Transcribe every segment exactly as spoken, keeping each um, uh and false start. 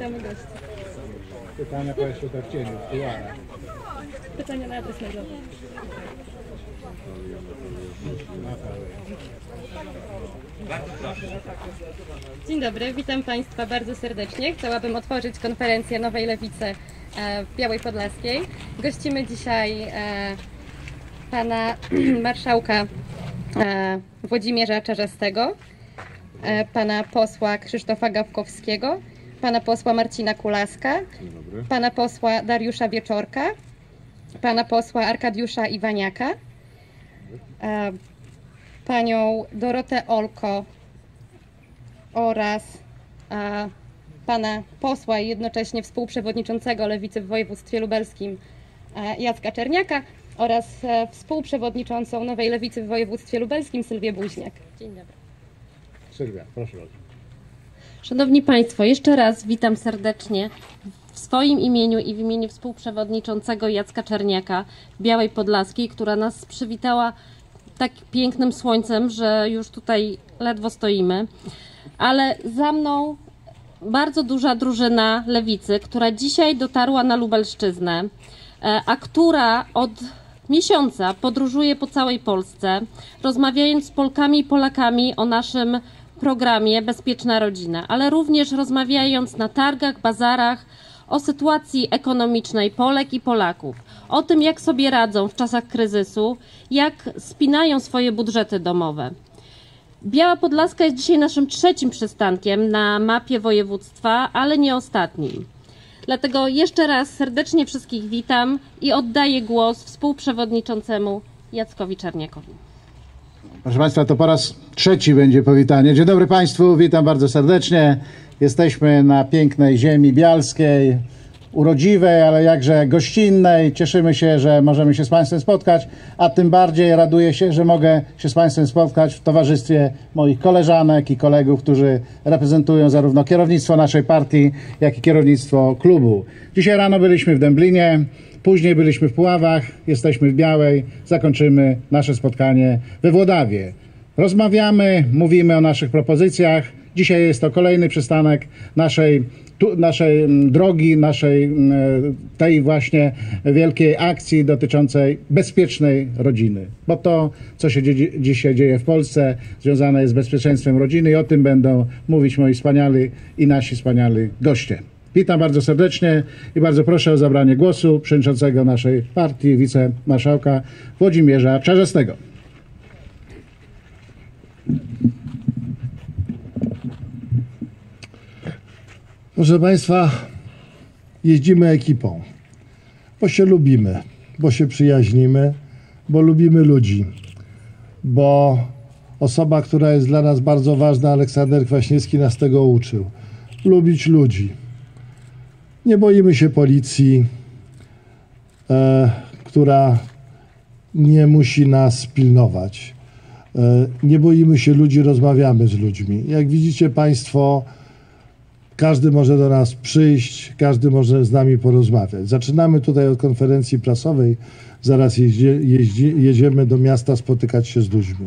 Witamy gości. Pytania Państwo tak w cieniu, w kularach. Pytania na adres mailowy. Dzień dobry, witam Państwa bardzo serdecznie. Chciałabym otworzyć konferencję Nowej Lewicy w Białej Podlaskiej. Gościmy dzisiaj pana marszałka Włodzimierza Czarzastego, pana posła Krzysztofa Gawkowskiego, pana posła Marcina Kulaska, pana posła Dariusza Wieczorka, pana posła Arkadiusza Iwaniaka, panią Dorotę Olko oraz pana posła i jednocześnie współprzewodniczącego Lewicy w województwie lubelskim Jacka Czerniaka oraz współprzewodniczącą Nowej Lewicy w województwie lubelskim Sylwię Buźniak. Dzień dobry. Sylwia, proszę bardzo. Szanowni Państwo, jeszcze raz witam serdecznie w swoim imieniu i w imieniu współprzewodniczącego Jacka Czerniaka w Białej Podlaskiej, która nas przywitała tak pięknym słońcem, że już tutaj ledwo stoimy. Ale za mną bardzo duża drużyna Lewicy, która dzisiaj dotarła na Lubelszczyznę, a która od miesiąca podróżuje po całej Polsce, rozmawiając z Polkami i Polakami o naszym programie Bezpieczna Rodzina, ale również rozmawiając na targach, bazarach o sytuacji ekonomicznej Polek i Polaków, o tym, jak sobie radzą w czasach kryzysu, jak spinają swoje budżety domowe. Biała Podlaska jest dzisiaj naszym trzecim przystankiem na mapie województwa, ale nie ostatnim. Dlatego jeszcze raz serdecznie wszystkich witam i oddaję głos współprzewodniczącemu Jackowi Czerniakowi. Proszę Państwa, to po raz trzeci będzie powitanie. Dzień dobry Państwu, witam bardzo serdecznie. Jesteśmy na pięknej ziemi bialskiej, urodziwej, ale jakże gościnnej. Cieszymy się, że możemy się z Państwem spotkać, a tym bardziej raduję się, że mogę się z Państwem spotkać w towarzystwie moich koleżanek i kolegów, którzy reprezentują zarówno kierownictwo naszej partii, jak i kierownictwo klubu. Dzisiaj rano byliśmy w Dęblinie, później byliśmy w Puławach, jesteśmy w Białej, zakończymy nasze spotkanie we Włodawie. Rozmawiamy, mówimy o naszych propozycjach. Dzisiaj jest to kolejny przystanek naszej, tu, naszej drogi, naszej tej właśnie wielkiej akcji dotyczącej bezpiecznej rodziny. Bo to, co się dzie dzisiaj dzieje w Polsce, związane jest z bezpieczeństwem rodziny i o tym będą mówić moi wspaniali i nasi wspaniali goście. Witam bardzo serdecznie i bardzo proszę o zabranie głosu przewodniczącego naszej partii, wicemarszałka Włodzimierza Czarzastego. Proszę Państwa, jeździmy ekipą, bo się lubimy, bo się przyjaźnimy, bo lubimy ludzi, bo osoba, która jest dla nas bardzo ważna, Aleksander Kwaśniewski, nas tego uczył. Lubić ludzi. Nie boimy się policji, e, która nie musi nas pilnować. E, nie boimy się ludzi, rozmawiamy z ludźmi. Jak widzicie Państwo, każdy może do nas przyjść, każdy może z nami porozmawiać. Zaczynamy tutaj od konferencji prasowej, zaraz jeździe, jeździ, jedziemy do miasta spotykać się z ludźmi.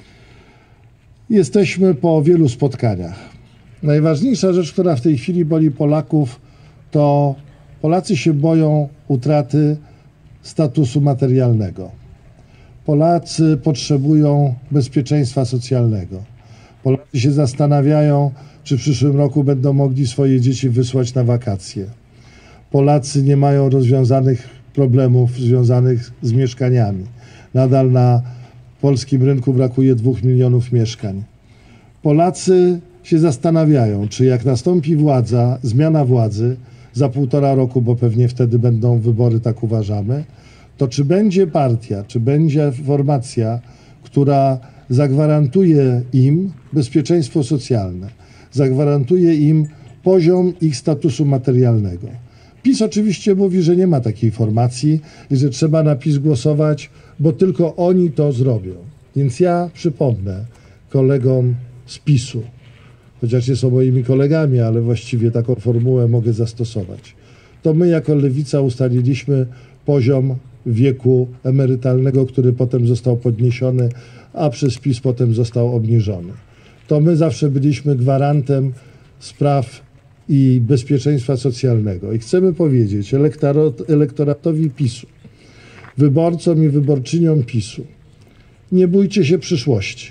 Jesteśmy po wielu spotkaniach. Najważniejsza rzecz, która w tej chwili boli Polaków, to Polacy się boją utraty statusu materialnego. Polacy potrzebują bezpieczeństwa socjalnego. Polacy się zastanawiają, czy w przyszłym roku będą mogli swoje dzieci wysłać na wakacje. Polacy nie mają rozwiązanych problemów związanych z mieszkaniami. Nadal na polskim rynku brakuje dwóch milionów mieszkań. Polacy się zastanawiają, czy jak nastąpi władza, zmiana władzy za półtora roku, bo pewnie wtedy będą wybory, tak uważamy, to czy będzie partia, czy będzie formacja, która zagwarantuje im bezpieczeństwo socjalne, zagwarantuje im poziom ich statusu materialnego. PiS oczywiście mówi, że nie ma takiej formacji i że trzeba na PiS głosować, bo tylko oni to zrobią. Więc ja przypomnę kolegom z PiSu, chociaż nie są moimi kolegami, ale właściwie taką formułę mogę zastosować. To my jako Lewica ustaliliśmy poziom wieku emerytalnego, który potem został podniesiony, a przez PiS potem został obniżony. To my zawsze byliśmy gwarantem spraw i bezpieczeństwa socjalnego. I chcemy powiedzieć elektorat, elektoratowi PiSu, wyborcom i wyborczyniom PiSu, nie bójcie się przyszłości.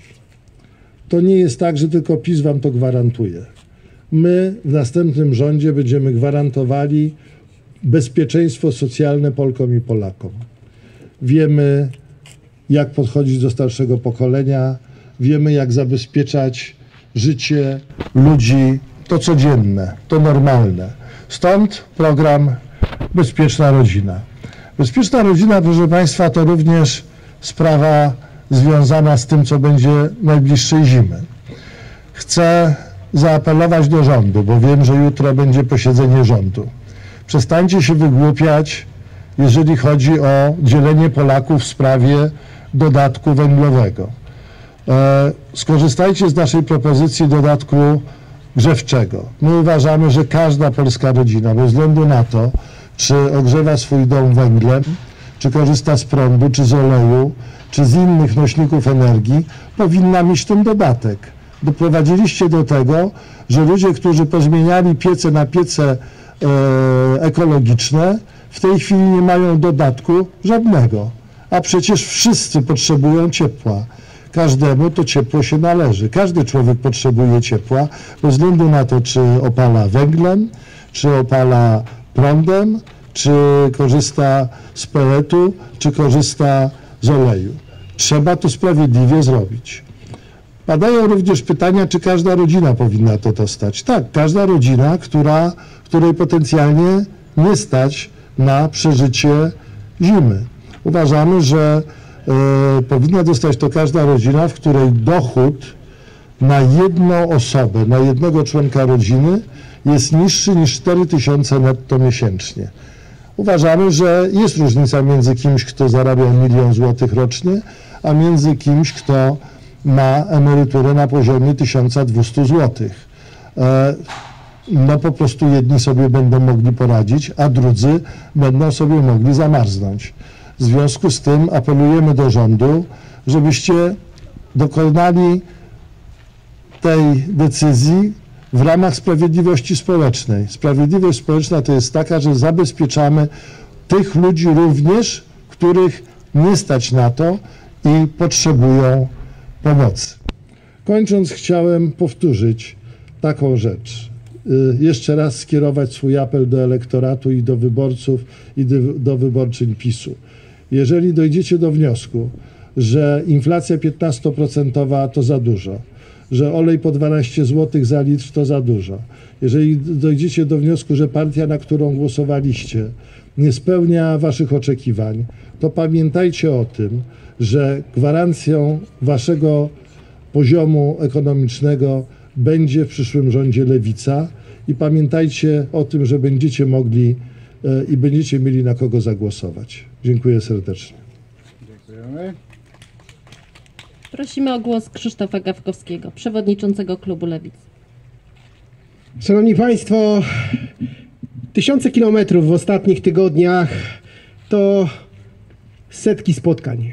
To nie jest tak, że tylko PiS wam to gwarantuje. My w następnym rządzie będziemy gwarantowali bezpieczeństwo socjalne Polkom i Polakom. Wiemy, jak podchodzić do starszego pokolenia, wiemy, jak zabezpieczać życie ludzi, to codzienne, to normalne. Stąd program Bezpieczna Rodzina. Bezpieczna Rodzina, proszę Państwa, to również sprawa związana z tym, co będzie najbliższej zimy. Chcę zaapelować do rządu, bo wiem, że jutro będzie posiedzenie rządu. Przestańcie się wygłupiać, jeżeli chodzi o dzielenie Polaków w sprawie dodatku węglowego. E, skorzystajcie z naszej propozycji dodatku grzewczego. My uważamy, że każda polska rodzina, bez względu na to, czy ogrzewa swój dom węglem, czy korzysta z prądu, czy z oleju, czy z innych nośników energii, powinna mieć ten dodatek. Doprowadziliście do tego, że ludzie, którzy pozmieniali piece na piece e, ekologiczne, w tej chwili nie mają dodatku żadnego. A przecież wszyscy potrzebują ciepła. Każdemu to ciepło się należy. Każdy człowiek potrzebuje ciepła, bez względu na to, czy opala węglem, czy opala prądem, czy korzysta z pelletu, czy korzysta z oleju. Trzeba to sprawiedliwie zrobić. Padają również pytania, czy każda rodzina powinna to dostać. Tak, każda rodzina, która, której potencjalnie nie stać na przeżycie zimy. Uważamy, że y, powinna dostać to każda rodzina, w której dochód na jedną osobę, na jednego członka rodziny jest niższy niż cztery tysiące netto miesięcznie. Uważamy, że jest różnica między kimś, kto zarabia milion złotych rocznie, a między kimś, kto ma emeryturę na poziomie tysiąc dwieście złotych. E, no po prostu jedni sobie będą mogli poradzić, a drudzy będą sobie mogli zamarznąć. W związku z tym apelujemy do rządu, żebyście dokonali tej decyzji w ramach sprawiedliwości społecznej. Sprawiedliwość społeczna to jest taka, że zabezpieczamy tych ludzi również, których nie stać na to i potrzebują pomocy. Kończąc, chciałem powtórzyć taką rzecz. Jeszcze raz skierować swój apel do elektoratu i do wyborców i do, do wyborczyń PiSu. Jeżeli dojdziecie do wniosku, że inflacja piętnastoprocentowa to za dużo, że olej po dwanaście złotych za litr to za dużo, jeżeli dojdziecie do wniosku, że partia, na którą głosowaliście, nie spełnia waszych oczekiwań, to pamiętajcie o tym, że gwarancją waszego poziomu ekonomicznego będzie w przyszłym rządzie Lewica i pamiętajcie o tym, że będziecie mogli e, i będziecie mieli na kogo zagłosować. Dziękuję serdecznie. Dziękujemy. Prosimy o głos Krzysztofa Gawkowskiego, przewodniczącego klubu Lewicy. Szanowni Państwo, tysiące kilometrów w ostatnich tygodniach to setki spotkań,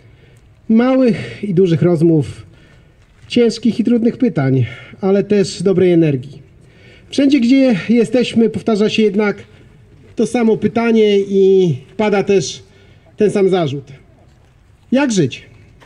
małych i dużych rozmów, ciężkich i trudnych pytań, ale też dobrej energii. Wszędzie, gdzie jesteśmy, powtarza się jednak to samo pytanie i pada też ten sam zarzut. Jak żyć?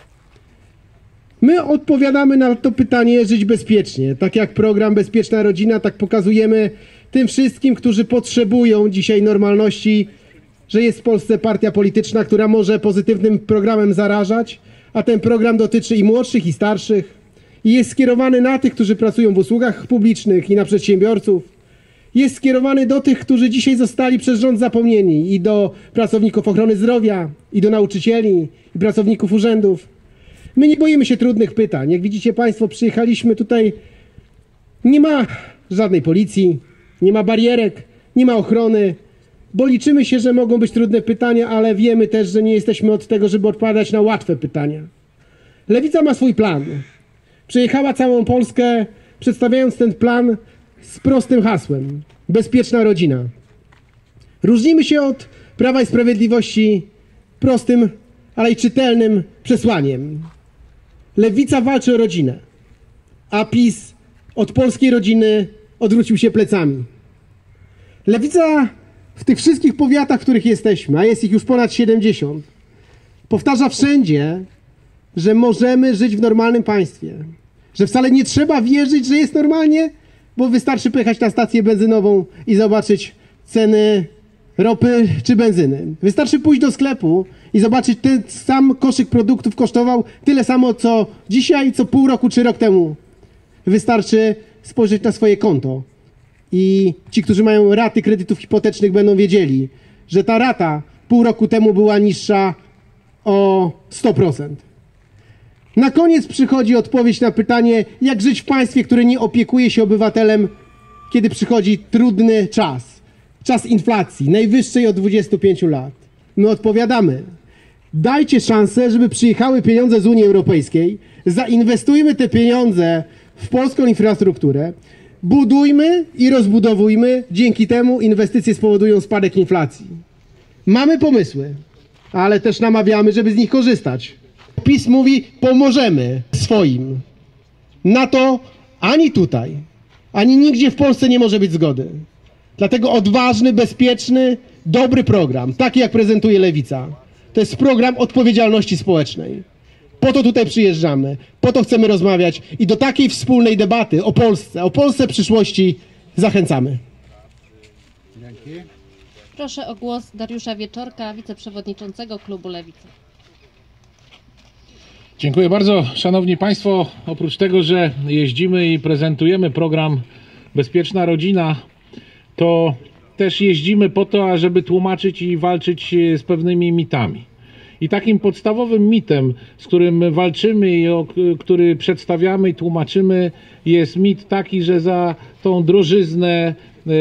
My odpowiadamy na to pytanie żyć bezpiecznie. Tak jak program Bezpieczna Rodzina, tak pokazujemy tym wszystkim, którzy potrzebują dzisiaj normalności, że jest w Polsce partia polityczna, która może pozytywnym programem zarażać, a ten program dotyczy i młodszych, i starszych, i jest skierowany na tych, którzy pracują w usługach publicznych i na przedsiębiorców. Jest skierowany do tych, którzy dzisiaj zostali przez rząd zapomnieni, i do pracowników ochrony zdrowia, i do nauczycieli, i pracowników urzędów. My nie boimy się trudnych pytań. Jak widzicie Państwo, przyjechaliśmy tutaj, nie ma żadnej policji, nie ma barierek, nie ma ochrony, bo liczymy się, że mogą być trudne pytania, ale wiemy też, że nie jesteśmy od tego, żeby odpowiadać na łatwe pytania. Lewica ma swój plan. Przejechała całą Polskę, przedstawiając ten plan z prostym hasłem: bezpieczna rodzina. Różnimy się od Prawa i Sprawiedliwości prostym, ale i czytelnym przesłaniem. Lewica walczy o rodzinę, a PiS od polskiej rodziny odwrócił się plecami. Lewica w tych wszystkich powiatach, w których jesteśmy, a jest ich już ponad siedemdziesiąt, powtarza wszędzie, że możemy żyć w normalnym państwie. Że wcale nie trzeba wierzyć, że jest normalnie, bo wystarczy pojechać na stację benzynową i zobaczyć ceny ropy czy benzyny. Wystarczy pójść do sklepu i zobaczyć, ten sam koszyk produktów kosztował tyle samo, co dzisiaj, co pół roku czy rok temu. Wystarczy spojrzeć na swoje konto. I ci, którzy mają raty kredytów hipotecznych, będą wiedzieli, że ta rata pół roku temu była niższa o sto procent. Na koniec przychodzi odpowiedź na pytanie, jak żyć w państwie, które nie opiekuje się obywatelem, kiedy przychodzi trudny czas. Czas inflacji, najwyższej od dwudziestu pięciu lat. My odpowiadamy, dajcie szansę, żeby przyjechały pieniądze z Unii Europejskiej, zainwestujmy te pieniądze w polską infrastrukturę, budujmy i rozbudowujmy, dzięki temu inwestycje spowodują spadek inflacji. Mamy pomysły, ale też namawiamy, żeby z nich korzystać. PiS mówi, pomożemy swoim. Na to ani tutaj, ani nigdzie w Polsce nie może być zgody. Dlatego odważny, bezpieczny, dobry program, taki jak prezentuje Lewica, to jest program odpowiedzialności społecznej. Po to tutaj przyjeżdżamy, po to chcemy rozmawiać i do takiej wspólnej debaty o Polsce, o Polsce przyszłości zachęcamy. Dzięki. Proszę o głos Dariusza Wieczorka, wiceprzewodniczącego klubu Lewica. Dziękuję bardzo. Szanowni Państwo, oprócz tego, że jeździmy i prezentujemy program Bezpieczna Rodzina, to też jeździmy po to, ażeby tłumaczyć i walczyć z pewnymi mitami. I takim podstawowym mitem, z którym walczymy i o, który przedstawiamy i tłumaczymy, jest mit taki, że za tą drożyznę,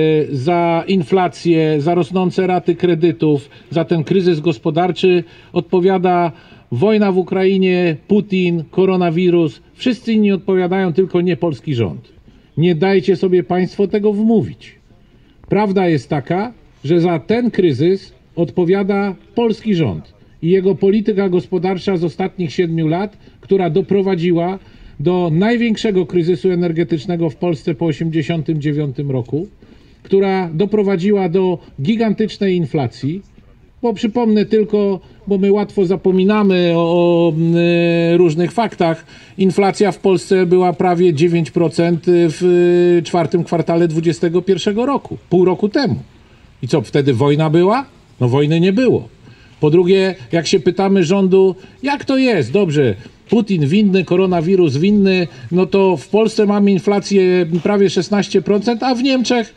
za inflację, za rosnące raty kredytów, za ten kryzys gospodarczy odpowiada wojna w Ukrainie, Putin, koronawirus. Wszyscy inni odpowiadają, tylko nie polski rząd. Nie dajcie sobie Państwo tego wmówić. Prawda jest taka, że za ten kryzys odpowiada polski rząd i jego polityka gospodarcza z ostatnich siedmiu lat, która doprowadziła do największego kryzysu energetycznego w Polsce po tysiąc dziewięćset osiemdziesiątym dziewiątym roku, która doprowadziła do gigantycznej inflacji, bo przypomnę tylko, bo my łatwo zapominamy o, o y, różnych faktach, inflacja w Polsce była prawie dziewięć procent w czwartym kwartale dwudziestego pierwszego roku, pół roku temu. I co, wtedy wojna była? No wojny nie było. Po drugie, jak się pytamy rządu, jak to jest? Dobrze, Putin winny, koronawirus winny, no to w Polsce mamy inflację prawie szesnaście procent, a w Niemczech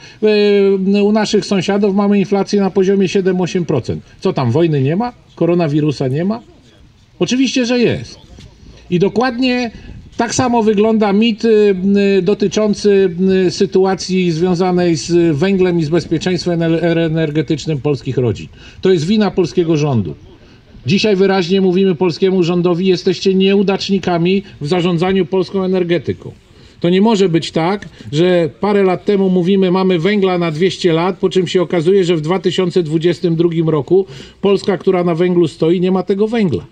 yy, u naszych sąsiadów mamy inflację na poziomie siedem do ośmiu procent. Co tam, wojny nie ma? Koronawirusa nie ma? Oczywiście, że jest. I dokładnie tak samo wygląda mit y, y, dotyczący y, sytuacji związanej z węglem i z bezpieczeństwem energetycznym polskich rodzin. To jest wina polskiego rządu. Dzisiaj wyraźnie mówimy polskiemu rządowi, jesteście nieudacznikami w zarządzaniu polską energetyką. To nie może być tak, że parę lat temu mówimy, mamy węgla na dwieście lat, po czym się okazuje, że w dwa tysiące dwudziestym drugim roku Polska, która na węglu stoi, nie ma tego węgla.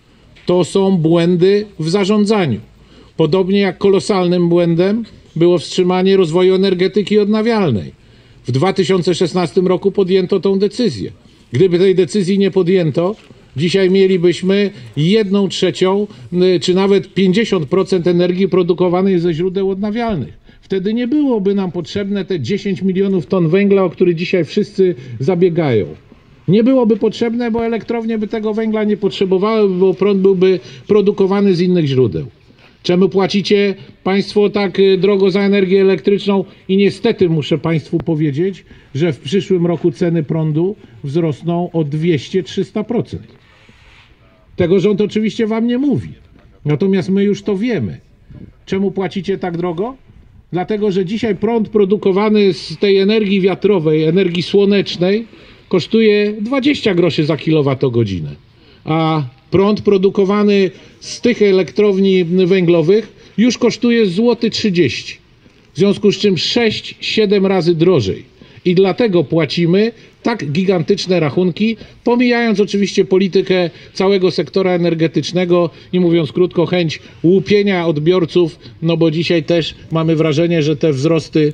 To są błędy w zarządzaniu. Podobnie jak kolosalnym błędem było wstrzymanie rozwoju energetyki odnawialnej. W dwa tysiące szesnastym roku podjęto tą decyzję. Gdyby tej decyzji nie podjęto, dzisiaj mielibyśmy jedną trzecią, czy nawet pięćdziesiąt procent energii produkowanej ze źródeł odnawialnych. Wtedy nie byłoby nam potrzebne te dziesięć milionów ton węgla, o który dzisiaj wszyscy zabiegają. Nie byłoby potrzebne, bo elektrownie by tego węgla nie potrzebowały, bo prąd byłby produkowany z innych źródeł. Czemu płacicie Państwo tak drogo za energię elektryczną? I niestety muszę Państwu powiedzieć, że w przyszłym roku ceny prądu wzrosną o dwieście do trzystu procent. Tego rząd oczywiście Wam nie mówi. Natomiast my już to wiemy. Czemu płacicie tak drogo? Dlatego, że dzisiaj prąd produkowany z tej energii wiatrowej, energii słonecznej kosztuje dwadzieścia groszy za kilowatogodzinę. A prąd produkowany z tych elektrowni węglowych już kosztuje złoty trzydzieści. W związku z czym sześć siedem razy drożej. I dlatego płacimy tak gigantyczne rachunki, pomijając oczywiście politykę całego sektora energetycznego i mówiąc krótko, chęć łupienia odbiorców, no bo dzisiaj też mamy wrażenie, że te wzrosty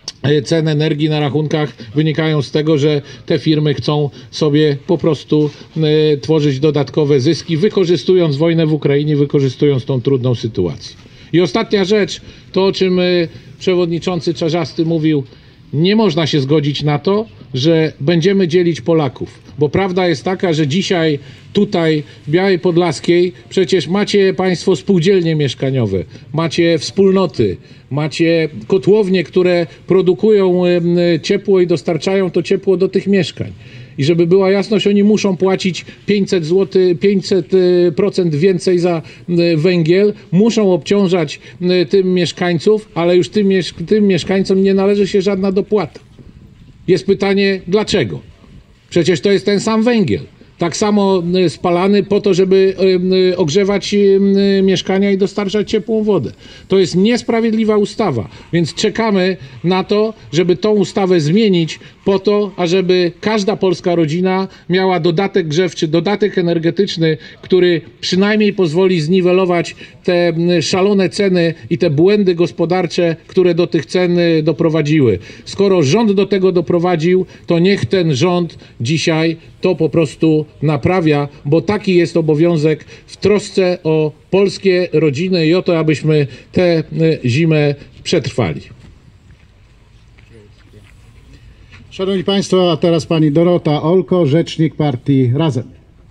cen energii na rachunkach wynikają z tego, że te firmy chcą sobie po prostu y, tworzyć dodatkowe zyski, wykorzystując wojnę w Ukrainie, wykorzystując tą trudną sytuację. I ostatnia rzecz, to o czym y, przewodniczący Czarzasty mówił, nie można się zgodzić na to, że będziemy dzielić Polaków, bo prawda jest taka, że dzisiaj tutaj w Białej Podlaskiej przecież macie państwo spółdzielnie mieszkaniowe, macie wspólnoty, macie kotłownie, które produkują ciepło i dostarczają to ciepło do tych mieszkań. I żeby była jasność, oni muszą płacić pięćset złotych, pięćset procent więcej za węgiel, muszą obciążać tym mieszkańców, ale już tym, tym mieszkańcom nie należy się żadna dopłata. Jest pytanie, dlaczego? Przecież to jest ten sam węgiel. Tak samo spalany po to, żeby ogrzewać mieszkania i dostarczać ciepłą wodę. To jest niesprawiedliwa ustawa, więc czekamy na to, żeby tą ustawę zmienić po to, ażeby każda polska rodzina miała dodatek grzewczy, dodatek energetyczny, który przynajmniej pozwoli zniwelować te szalone ceny i te błędy gospodarcze, które do tych cen doprowadziły. Skoro rząd do tego doprowadził, to niech ten rząd dzisiaj to po prostu naprawia, bo taki jest obowiązek w trosce o polskie rodziny i o to, abyśmy tę zimę przetrwali. Szanowni Państwo, a teraz pani Dorota Olko, rzecznik partii Razem.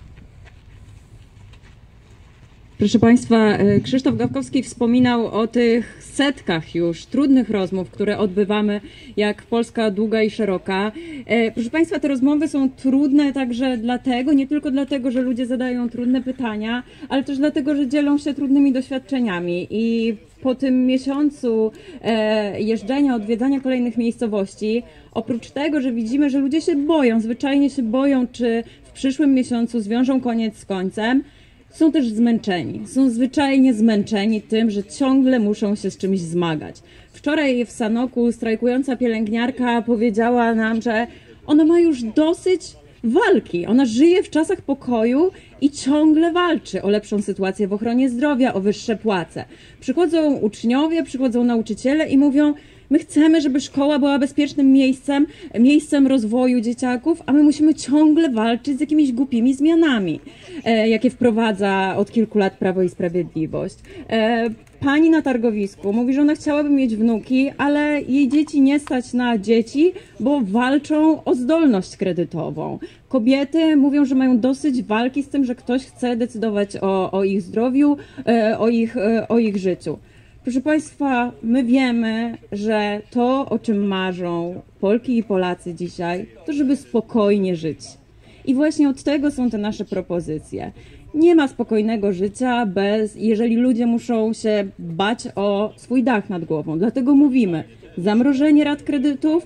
Proszę Państwa, Krzysztof Gawkowski wspominał o tych setkach już trudnych rozmów, które odbywamy jak Polska długa i szeroka. Proszę Państwa, te rozmowy są trudne także dlatego, nie tylko dlatego, że ludzie zadają trudne pytania, ale też dlatego, że dzielą się trudnymi doświadczeniami i po tym miesiącu jeżdżenia, odwiedzania kolejnych miejscowości, oprócz tego, że widzimy, że ludzie się boją, zwyczajnie się boją, czy w przyszłym miesiącu zwiążą koniec z końcem, są też zmęczeni, są zwyczajnie zmęczeni tym, że ciągle muszą się z czymś zmagać. Wczoraj w Sanoku strajkująca pielęgniarka powiedziała nam, że ona ma już dosyć walki. Ona żyje w czasach pokoju i ciągle walczy o lepszą sytuację w ochronie zdrowia, o wyższe płace. Przychodzą uczniowie, przychodzą nauczyciele i mówią: my chcemy, żeby szkoła była bezpiecznym miejscem, miejscem rozwoju dzieciaków, a my musimy ciągle walczyć z jakimiś głupimi zmianami, e, jakie wprowadza od kilku lat Prawo i Sprawiedliwość. E, pani na targowisku mówi, że ona chciałaby mieć wnuki, ale jej dzieci nie stać na dzieci, bo walczą o zdolność kredytową. Kobiety mówią, że mają dosyć walki z tym, że ktoś chce decydować o, o ich zdrowiu, e, o ich, e, o ich życiu. Proszę Państwa, my wiemy, że to, o czym marzą Polki i Polacy dzisiaj, to żeby spokojnie żyć. I właśnie od tego są te nasze propozycje. Nie ma spokojnego życia, bez, jeżeli ludzie muszą się bać o swój dach nad głową. Dlatego mówimy: zamrożenie rat kredytów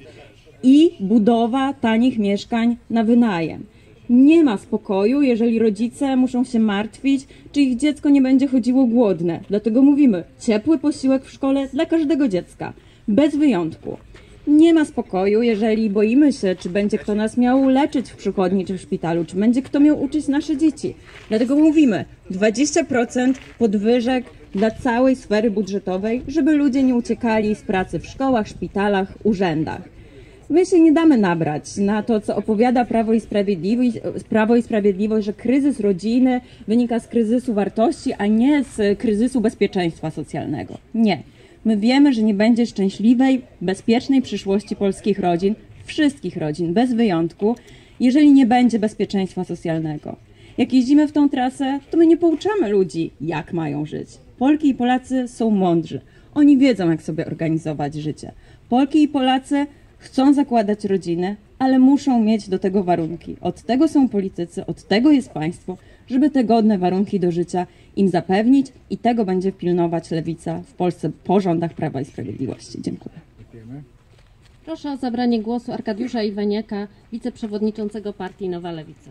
i budowa tanich mieszkań na wynajem. Nie ma spokoju, jeżeli rodzice muszą się martwić, czy ich dziecko nie będzie chodziło głodne. Dlatego mówimy: ciepły posiłek w szkole dla każdego dziecka, bez wyjątku. Nie ma spokoju, jeżeli boimy się, czy będzie kto nas miał leczyć w przychodni czy w szpitalu, czy będzie kto miał uczyć nasze dzieci. Dlatego mówimy: dwadzieścia procent podwyżek dla całej sfery budżetowej, żeby ludzie nie uciekali z pracy w szkołach, szpitalach, urzędach. My się nie damy nabrać na to, co opowiada Prawo i Sprawiedliwość, Prawo i Sprawiedliwość, że kryzys rodziny wynika z kryzysu wartości, a nie z kryzysu bezpieczeństwa socjalnego. Nie. My wiemy, że nie będzie szczęśliwej, bezpiecznej przyszłości polskich rodzin, wszystkich rodzin, bez wyjątku, jeżeli nie będzie bezpieczeństwa socjalnego. Jak jeździmy w tą trasę, to my nie pouczamy ludzi, jak mają żyć. Polki i Polacy są mądrzy. Oni wiedzą, jak sobie organizować życie. Polki i Polacy chcą zakładać rodziny, ale muszą mieć do tego warunki. Od tego są politycy, od tego jest państwo, żeby te godne warunki do życia im zapewnić, i tego będzie pilnować Lewica w Polsce po rządach Prawa i Sprawiedliwości. Dziękuję. Proszę o zabranie głosu Arkadiusza Iwaniaka, wiceprzewodniczącego partii Nowa Lewica.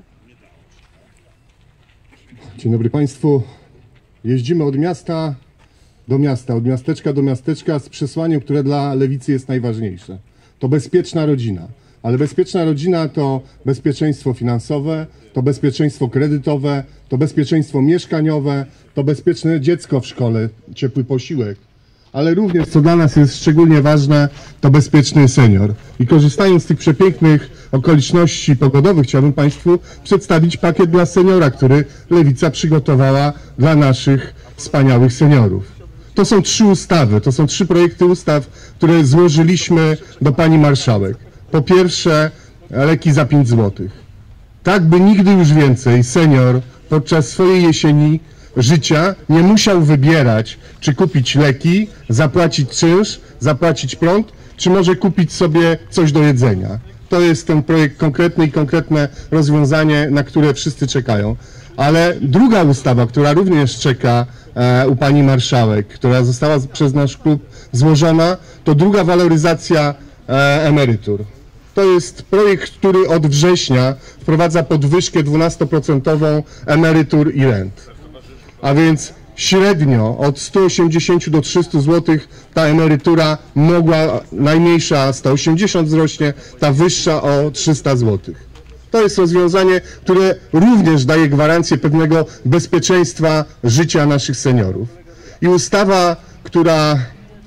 Dzień dobry Państwu. Jeździmy od miasta do miasta, od miasteczka do miasteczka z przesłaniem, które dla Lewicy jest najważniejsze. To bezpieczna rodzina. Ale bezpieczna rodzina to bezpieczeństwo finansowe, to bezpieczeństwo kredytowe, to bezpieczeństwo mieszkaniowe, to bezpieczne dziecko w szkole, ciepły posiłek. ale również, co dla nas jest szczególnie ważne, to bezpieczny senior. I korzystając z tych przepięknych okoliczności pogodowych, chciałbym Państwu przedstawić pakiet dla seniora, który Lewica przygotowała dla naszych wspaniałych seniorów. To są trzy ustawy, to są trzy projekty ustaw, które złożyliśmy do pani marszałek. Po pierwsze, leki za pięć złotych. Tak, by nigdy już więcej senior podczas swojej jesieni życia nie musiał wybierać, czy kupić leki, zapłacić czynsz, zapłacić prąd, czy może kupić sobie coś do jedzenia. To jest ten projekt konkretny i konkretne rozwiązanie, na które wszyscy czekają. Ale druga ustawa, która również czeka e, u pani marszałek, która została przez nasz klub złożona, to druga waloryzacja e, emerytur. To jest projekt, który od września wprowadza podwyżkę dwunastoprocentową emerytur i rent. A więc średnio od stu osiemdziesięciu do trzystu złotych ta emerytura mogła, najmniejsza sto osiemdziesiąt wzrośnie, ta wyższa o trzysta złotych. To jest rozwiązanie, które również daje gwarancję pewnego bezpieczeństwa życia naszych seniorów. I ustawa, która,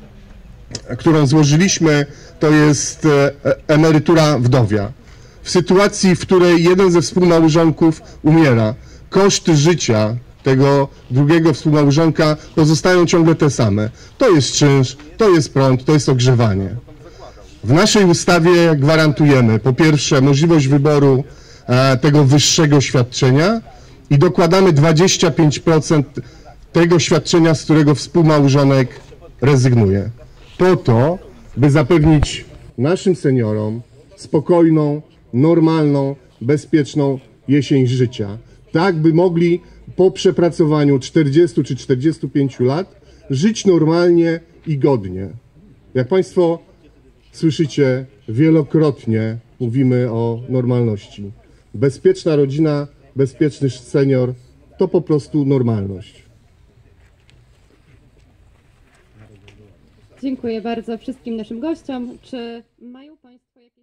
którą złożyliśmy, to jest emerytura wdowia. W sytuacji, w której jeden ze współmałżonków umiera, koszty życia tego drugiego współmałżonka pozostają ciągle te same. To jest czynsz, to jest prąd, to jest ogrzewanie. W naszej ustawie gwarantujemy po pierwsze możliwość wyboru e, tego wyższego świadczenia i dokładamy dwadzieścia pięć procent tego świadczenia, z którego współmałżonek rezygnuje. Po to, by zapewnić naszym seniorom spokojną, normalną, bezpieczną jesień życia. Tak, by mogli po przepracowaniu czterdziestu czy czterdziestu pięciu lat żyć normalnie i godnie. Jak Państwo słyszycie, wielokrotnie mówimy o normalności. Bezpieczna rodzina, bezpieczny senior to po prostu normalność. Dziękuję bardzo wszystkim naszym gościom. Czy mają Państwo jakieś